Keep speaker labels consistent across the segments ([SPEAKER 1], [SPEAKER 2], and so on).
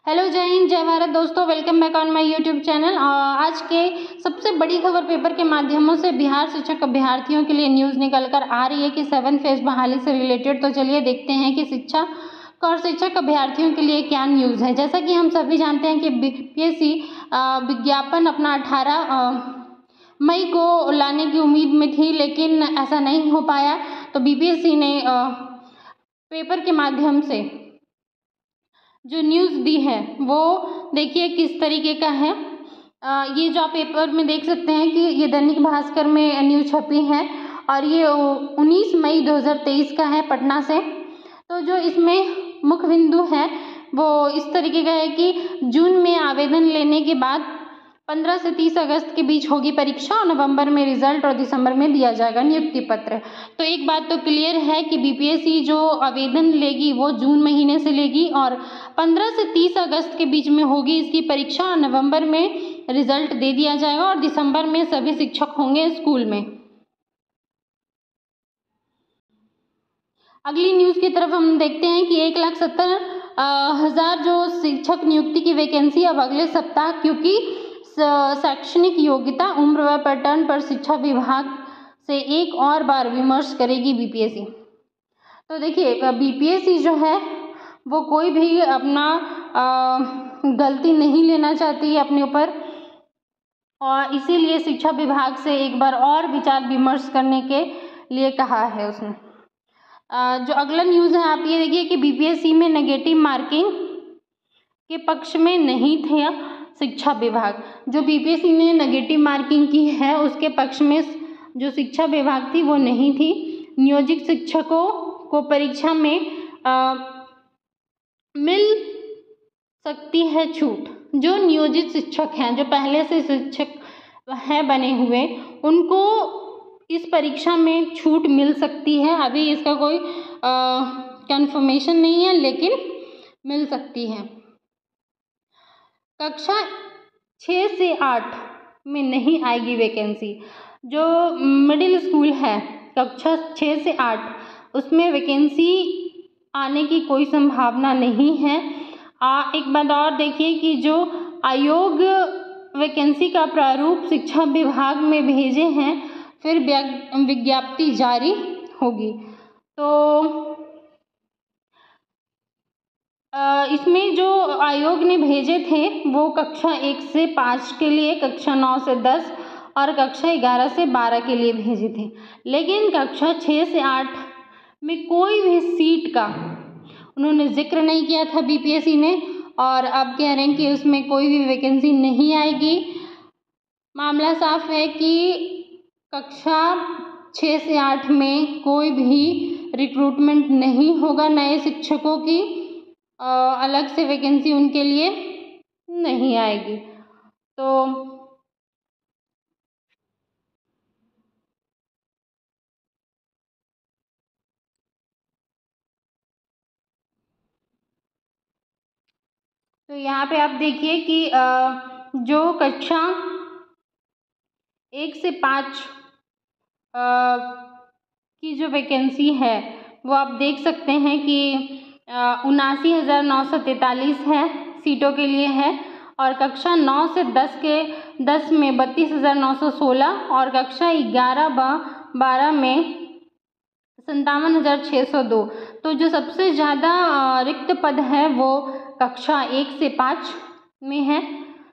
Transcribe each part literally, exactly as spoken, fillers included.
[SPEAKER 1] Hello, जय हिंद, जय भारत दोस्तों। Welcome back on my YouTube channel. आज के सबसे बड़ी खबर पेपर के माध्यमों से बिहार शिक्षक अभ्यर्थियों के लिए न्यूज़ निकल कर आ रही है कि सेवन फेज बहाली से रिलेटेड। तो चलिए देखते हैं कि शिक्षा और शिक्षक अभ्यर्थियों के लिए क्या न्यूज़ है। जैसा कि हम सभी जानते हैं कि बीपीएससी विज्ञापन अपना अठारह मई को लाने की उम्मीद में थी, लेकिन ऐसा नहीं हो पाया। तो बीपीएससी ने पेपर के माध्यम से जो न्यूज़ दी है वो देखिए किस तरीके का है। आ, ये जो आप पेपर में देख सकते हैं कि ये दैनिक भास्कर में न्यूज़ छपी है और ये उन्नीस मई दो हज़ार तेईस का है, पटना से। तो जो इसमें मुख्य बिंदु है वो इस तरीके का है कि जून में आवेदन लेने के बाद पंद्रह से तीस अगस्त के बीच होगी परीक्षा और नवंबर में रिजल्ट और दिसंबर में दिया जाएगा नियुक्ति पत्र। तो एक बात तो क्लियर है कि बीपीएससी जो आवेदन लेगी वो जून महीने से लेगी और पंद्रह से तीस अगस्त के बीच में होगी इसकी परीक्षा और नवंबर में रिजल्ट दे दिया जाएगा और दिसंबर में सभी शिक्षक होंगे स्कूल में। अगली न्यूज़ की तरफ हम देखते हैं कि एक लाख सत्तर हज़ार जो शिक्षक नियुक्ति की वैकेंसी अब अगले सप्ताह, क्योंकि शैक्षणिक योग्यता, उम्र व पैटर्न पर शिक्षा विभाग से एक और बार विमर्श करेगी बीपीएससी। तो देखिए बीपीएससी जो है वो कोई भी अपना आ, गलती नहीं लेना चाहती है अपने ऊपर, और इसीलिए शिक्षा विभाग से एक बार और विचार विमर्श करने के लिए कहा है उसने। आ, जो अगला न्यूज़ है आप ये देखिए कि बीपीएससी में नेगेटिव मार्किंग के पक्ष में नहीं थे शिक्षा विभाग। जो बीपीएससी ने नेगेटिव मार्किंग की है उसके पक्ष में जो शिक्षा विभाग थी वो नहीं थी। नियोजित शिक्षकों को परीक्षा में आ, मिल सकती है छूट। जो नियोजित शिक्षक हैं, जो पहले से शिक्षक हैं बने हुए, उनको इस परीक्षा में छूट मिल सकती है। अभी इसका कोई कंफर्मेशन नहीं है, लेकिन मिल सकती है। कक्षा छः से आठ में नहीं आएगी वैकेंसी। जो मिडिल स्कूल है कक्षा छः से आठ उसमें वैकेंसी आने की कोई संभावना नहीं है। आ, एक बात और देखिए कि जो आयोग वैकेंसी का प्रारूप शिक्षा विभाग में भेजे हैं, फिर विज्ञप्ति जारी होगी। तो इसमें जो आयोग ने भेजे थे वो कक्षा एक से पाँच के लिए, कक्षा नौ से दस और कक्षा ग्यारह से बारह के लिए भेजे थे, लेकिन कक्षा छः से आठ में कोई भी सीट का उन्होंने जिक्र नहीं किया था बीपीएससी ने, और अब कह रहे हैं कि उसमें कोई भी वैकेंसी नहीं आएगी। मामला साफ है कि कक्षा छः से आठ में कोई भी रिक्रूटमेंट नहीं होगा नए शिक्षकों की, अलग से वैकेंसी उनके लिए नहीं आएगी। तो तो यहाँ पे आप देखिए कि जो कक्षा एक से पाँच की जो वैकेंसी है वो आप देख सकते हैं कि उनासी हज़ार नौ सौ तैंतालीस है सीटों के लिए है, और कक्षा नौ से दस के दस में बत्तीस हज़ार नौ सौ सोलह और कक्षा ग्यारह व बारह में संतावन हज़ार छः सौ दो। तो जो सबसे ज़्यादा रिक्त पद है वो कक्षा एक से पाँच में है,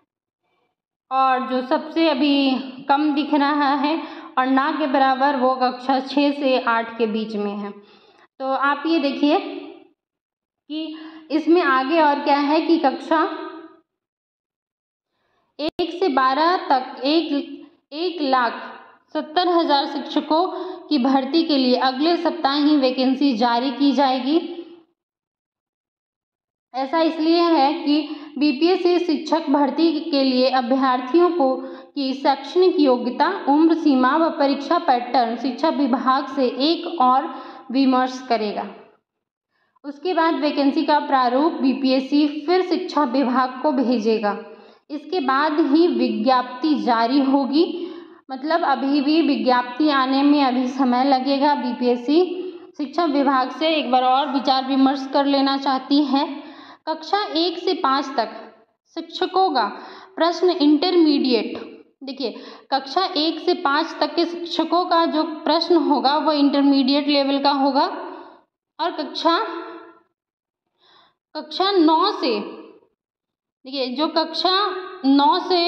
[SPEAKER 1] और जो सबसे अभी कम दिख रहा है और ना के बराबर वो कक्षा छः से आठ के बीच में है। तो आप ये देखिए कि इसमें आगे और क्या है कि कक्षा एक से बारह तक एक एक लाख सत्तर हजार शिक्षकों की भर्ती के लिए अगले सप्ताह ही वैकेंसी जारी की जाएगी। ऐसा इसलिए है कि बीपीएससी शिक्षक भर्ती के लिए अभ्यर्थियों को की शैक्षणिक योग्यता, उम्र सीमा व परीक्षा पैटर्न शिक्षा विभाग से एक और विमर्श करेगा। उसके बाद वैकेंसी का प्रारूप बीपीएससी फिर शिक्षा विभाग को भेजेगा। इसके बाद ही विज्ञप्ति जारी होगी। मतलब अभी भी विज्ञप्ति आने में अभी समय लगेगा। बीपीएससी शिक्षा विभाग से एक बार और विचार विमर्श कर लेना चाहती है। कक्षा एक से पाँच तक शिक्षकों का प्रश्न इंटरमीडिएट, देखिए कक्षा एक से पाँच तक के शिक्षकों का जो प्रश्न होगा वो इंटरमीडिएट लेवल का होगा। और कक्षा कक्षा नौ से, देखिए जो कक्षा नौ से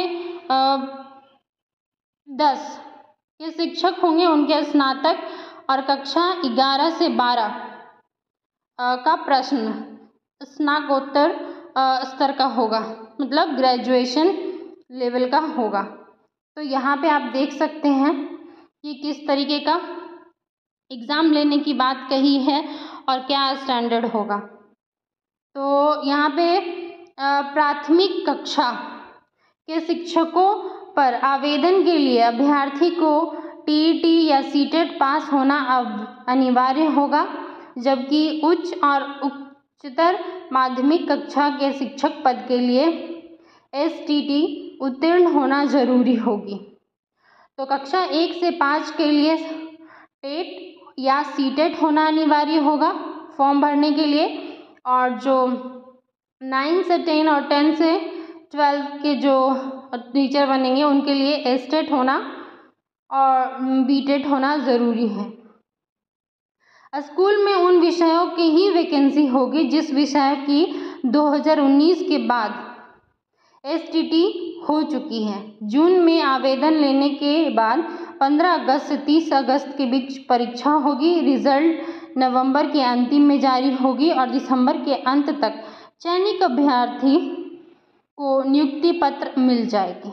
[SPEAKER 1] दस के शिक्षक होंगे उनके स्नातक, और कक्षा ग्यारह से बारह का प्रश्न स्नातकोत्तर स्तर का होगा, मतलब ग्रेजुएशन लेवल का होगा। तो यहाँ पे आप देख सकते हैं कि किस तरीके का एग्ज़ाम लेने की बात कही है और क्या स्टैंडर्ड होगा। तो यहाँ पे प्राथमिक कक्षा के शिक्षकों पर आवेदन के लिए अभ्यर्थी को टी ई टी या सी टेट पास होना अब अनिवार्य होगा, जबकि उच्च और उच्चतर माध्यमिक कक्षा के शिक्षक पद के लिए एस टी टी उत्तीर्ण होना जरूरी होगी। तो कक्षा एक से पाँच के लिए टेट या सी टेट होना अनिवार्य होगा फॉर्म भरने के लिए, और जो नाइन से टेन और टेन से ट्वेल्व के जो टीचर बनेंगे उनके लिए एस टेट होना और बी टेट होना ज़रूरी है। स्कूल में उन विषयों की ही वैकेंसी होगी जिस विषय की दो हज़ार उन्नीस के बाद एस टी टी हो चुकी है। जून में आवेदन लेने के बाद पंद्रह अगस्त से तीस अगस्त के बीच परीक्षा होगी। रिजल्ट नवंबर के अंतिम में जारी होगी और दिसंबर के अंत तक चयनित अभ्यर्थी को नियुक्ति पत्र मिल जाएगी।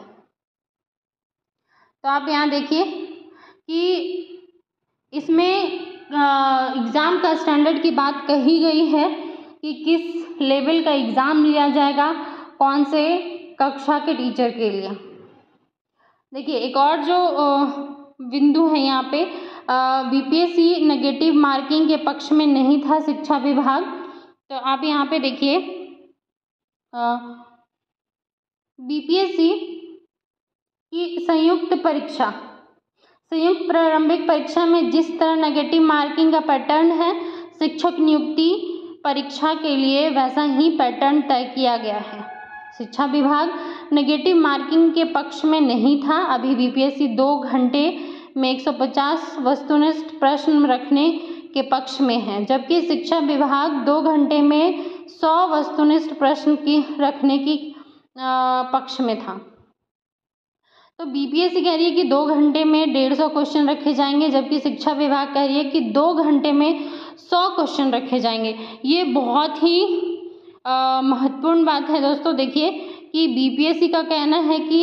[SPEAKER 1] तो आप यहाँ देखिए कि इसमें एग्ज़ाम का स्टैंडर्ड की बात कही गई है कि किस लेवल का एग्ज़ाम लिया जाएगा कौन से कक्षा के टीचर के लिए। देखिए एक और जो बिंदु है यहाँ पे, B P S C negative marking के पक्ष में नहीं था शिक्षा विभाग। तो आप यहाँ पे देखिए बी पी एस सी की संयुक्त परीक्षा, संयुक्त प्रारंभिक परीक्षा में जिस तरह नेगेटिव मार्किंग का पैटर्न है शिक्षक नियुक्ति परीक्षा के लिए वैसा ही पैटर्न तय किया गया है। शिक्षा विभाग नेगेटिव मार्किंग के पक्ष में नहीं था। अभी बी पी एस सी दो घंटे में एक सौ पचास वस्तुनिष्ठ प्रश्न रखने के पक्ष में है, जबकि शिक्षा विभाग दो घंटे में सौ वस्तुनिष्ठ प्रश्न की रखने की पक्ष में था। तो बी पी एस सी कह रही है कि दो घंटे में डेढ़ सौ क्वेश्चन रखे जाएंगे, जबकि शिक्षा विभाग कह रही है कि दो घंटे में सौ क्वेश्चन रखे जाएंगे। ये बहुत ही महत्वपूर्ण बात है दोस्तों। देखिए कि बी पी एस सी का कहना है कि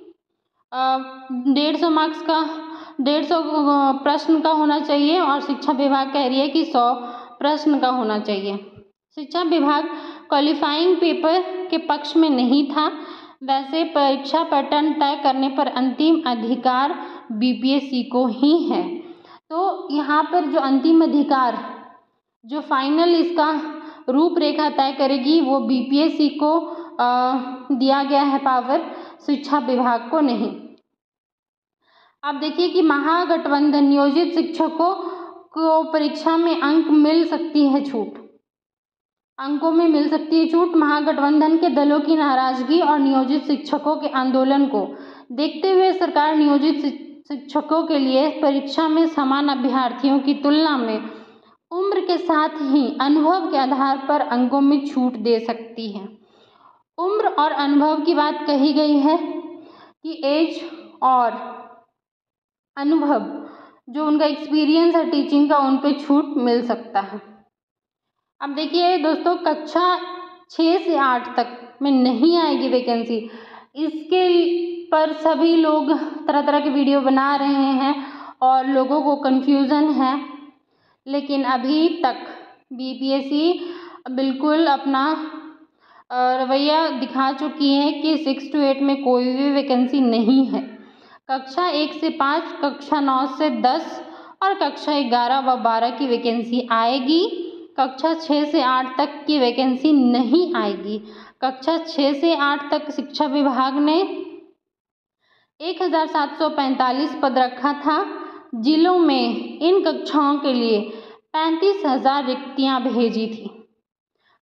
[SPEAKER 1] डेढ़ सौ मार्क्स का डेढ़ सौ प्रश्न का होना चाहिए और शिक्षा विभाग कह रही है कि सौ प्रश्न का होना चाहिए। शिक्षा विभाग क्वालिफाइंग पेपर के पक्ष में नहीं था। वैसे परीक्षा पैटर्न तय करने पर अंतिम अधिकार बी पी एस सी को ही है। तो यहाँ पर जो अंतिम अधिकार, जो फाइनल इसका रूपरेखा तय करेगी वो बी पी एस सी को आ, दिया गया है पावर, शिक्षा विभाग को नहीं। आप देखिए कि महागठबंधन नियोजित शिक्षकों को परीक्षा में अंक मिल सकती है छूट, अंकों में मिल सकती है छूट। महागठबंधन के दलों की नाराजगी और नियोजित शिक्षकों के आंदोलन को देखते हुए सरकार नियोजित शिक्षकों के लिए परीक्षा में समान अभ्यर्थियों की तुलना में उम्र के साथ ही अनुभव के आधार पर अंकों में छूट दे सकती है। उम्र और अनुभव की बात कही गई है कि एज और अनुभव, जो उनका एक्सपीरियंस है टीचिंग का, उन पे छूट मिल सकता है। अब देखिए दोस्तों, कक्षा छः से आठ तक में नहीं आएगी वैकेंसी। इसके पर सभी लोग तरह तरह के वीडियो बना रहे हैं और लोगों को कन्फ्यूज़न है, लेकिन अभी तक बी पी एस सी बिल्कुल अपना रवैया दिखा चुकी है कि सिक्स टू एट में कोई भी वैकेंसी नहीं है। कक्षा एक से पाँच, कक्षा नौ से दस और कक्षा ग्यारह व बारह की वैकेंसी आएगी। कक्षा छः से आठ तक की वैकेंसी नहीं आएगी। कक्षा छः से आठ तक शिक्षा विभाग ने एक हज़ार सात सौ पैंतालीस पद रखा था। जिलों में इन कक्षाओं के लिए पैंतीस हज़ार रिक्तियाँ भेजी थी।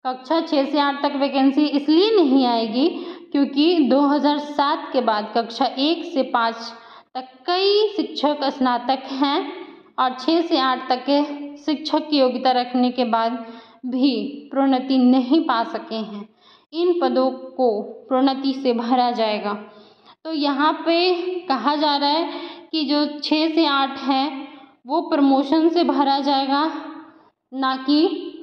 [SPEAKER 1] कक्षा छः से आठ तक वैकेंसी इसलिए नहीं आएगी क्योंकि दो हज़ार सात के बाद कक्षा एक से पाँच तक कई शिक्षक स्नातक हैं और छः से आठ तक के शिक्षक की योग्यता रखने के बाद भी प्रोन्नति नहीं पा सके हैं। इन पदों को प्रोन्नति से भरा जाएगा। तो यहाँ पे कहा जा रहा है कि जो छः से आठ है वो प्रमोशन से भरा जाएगा, ना कि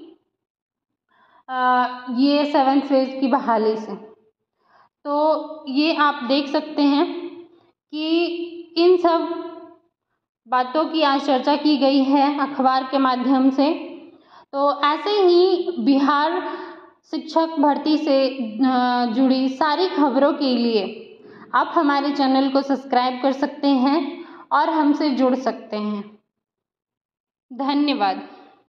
[SPEAKER 1] ये सेवन फेज की बहाली से। तो ये आप देख सकते हैं कि इन सब बातों की आज चर्चा की गई है अखबार के माध्यम से। तो ऐसे ही बिहार शिक्षक भर्ती से जुड़ी सारी खबरों के लिए आप हमारे चैनल को सब्सक्राइब कर सकते हैं और हमसे जुड़ सकते हैं। धन्यवाद।